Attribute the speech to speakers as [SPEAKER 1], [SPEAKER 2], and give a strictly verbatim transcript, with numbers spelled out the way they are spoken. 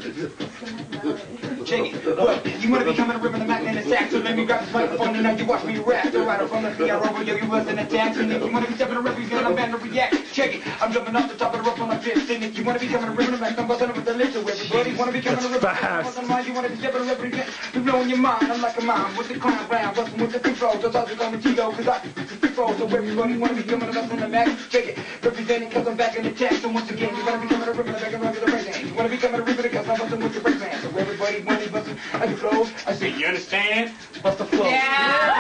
[SPEAKER 1] Check it. What? You wanna be coming to rip in the Mac and the sack, so let me grab this microphone and now you watch me rap. So right from the P R O, yo, you wasn't attacked. And if you wanna be stepping to rip, you're gonna bend to react. Check it. I'm jumping off the top of the roof on my fifth. And if you wanna be coming to rip in the Mac, I'm busting up with the list. So everybody wanna be coming to rip in the Mac, you wanna be stepping to represent. You blowing your mind, I'm like a mom with the crown round, busting with the free throws. So I'll just call me Tito, cause I can free throws. So everybody wanna be coming to us on the Mac. Check it. Representing cause I'm back in the chat. So once again, you wanna be coming to rip in the Mac and run to the break man. You wanna be coming to rip in the cause I'm busting with your break man. So everybody wanna be busting. I can flow. I say, you understand? What's the flow? Yeah!